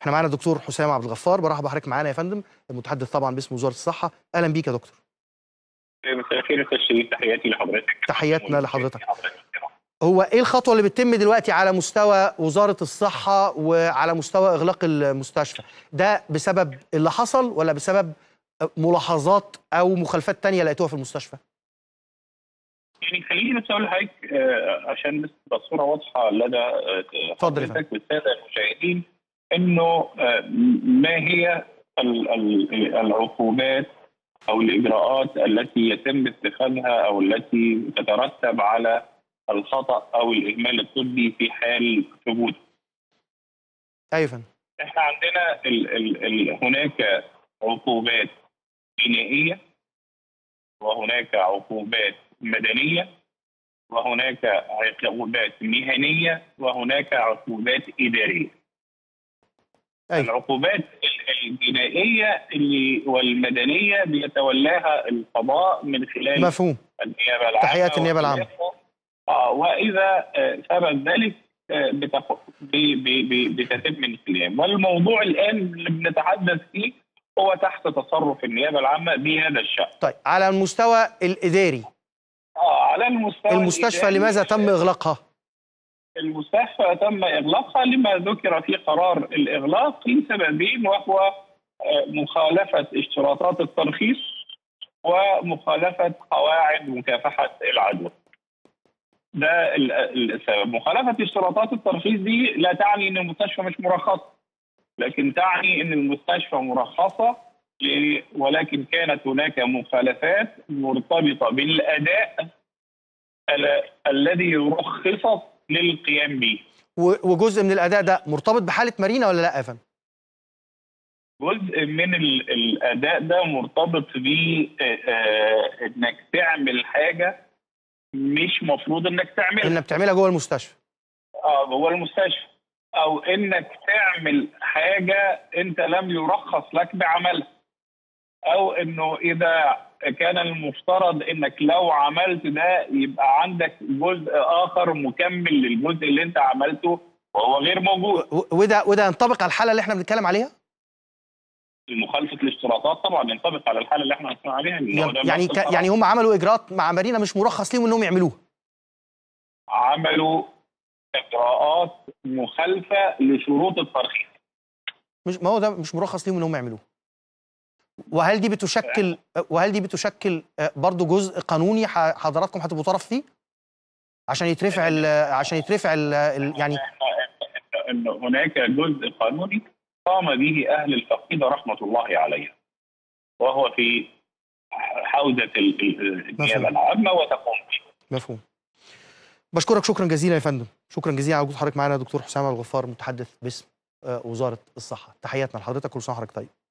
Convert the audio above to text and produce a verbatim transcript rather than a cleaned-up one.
احنا معانا الدكتور حسام عبد الغفار، برحب بحضرتك معانا يا فندم، المتحدث طبعا باسم وزاره الصحه. اهلا بيك يا دكتور. مساء الخير يا استاذ شريف، تحياتي لحضرتك. تحياتنا لحضرتك. هو ايه الخطوه اللي بتتم دلوقتي على مستوى وزاره الصحه وعلى مستوى اغلاق المستشفى؟ ده بسبب اللي حصل ولا بسبب ملاحظات او مخالفات تانية لقيتوها في المستشفى؟ يعني خليني بس اقول لحضرتك عشان بس تبقى الصوره واضحه لدى حضرتك والساده المشاهدين، انه ما هي العقوبات او الاجراءات التي يتم اتخاذها او التي تترتب على الخطا او الاهمال الطبي في حال ثبوته. ايوه فندم. احنا عندنا ال ال ال هناك عقوبات جنائيه، وهناك عقوبات مدنيه، وهناك عقوبات مهنيه، وهناك عقوبات اداريه. أيوة. العقوبات الجنائيه اللي والمدنيه بيتولاها القضاء من خلال مفهوم النيابه العامه، تحيات النيابه العامه. اه واذا ثبت ذلك بتتم الانقلاب. والموضوع الان اللي بنتحدث فيه هو تحت تصرف النيابه العامه بهذا الشان. طيب على المستوى الاداري، اه على المستوى المستشفى الإداري لماذا تم اغلاقها؟ المستشفى تم اغلاقها لما ذكر في قرار الاغلاق لسببين، وهو مخالفه اشتراطات الترخيص ومخالفه قواعد مكافحه العدوى. ده السبب. مخالفه اشتراطات الترخيص دي لا تعني ان المستشفى مش مرخصه، لكن تعني ان المستشفى مرخصه، ولكن كانت هناك مخالفات مرتبطه بالاداء الذي رخصت للقيام به. وجزء من الاداء ده مرتبط بحاله مارينا ولا لا يا فندم؟ جزء من الاداء ده مرتبط ب انك تعمل حاجه مش مفروض انك تعملها. انك بتعملها جوه المستشفى. اه جوه المستشفى، او انك تعمل حاجه انت لم يرخص لك بعملها، او انه اذا كان المفترض انك لو عملت ده يبقى عندك جزء اخر مكمل للجزء اللي انت عملته وهو غير موجود. وده وده ينطبق على الحاله اللي احنا بنتكلم عليها؟ مخالفه الاشتراطات طبعا ينطبق على الحاله اللي احنا بنتكلم عليها. يعني ك... يعني هم عملوا اجراءات مع مارينا مش مرخص ليهم انهم يعملوها. عملوا اجراءات مخالفه لشروط الترخيص. مش ما هو ده مش مرخص ليهم انهم يعملوه. وهل دي بتشكل وهل دي بتشكل برضه جزء قانوني حضراتكم هتبقوا طرف فيه؟ عشان يترفع ال عشان يترفع ال يعني ان هناك جزء قانوني قام به اهل الفقيده رحمه الله عليها، وهو في حوزه النيابه العامه وتقوم به. مفهوم. بشكرك شكرا جزيلا يا فندم، شكرا جزيلا على وجود حضرتك معانا دكتور حسام عبد الغفار، متحدث باسم وزاره الصحه. تحياتنا لحضرتك، كل سنه وحضرتك طيب.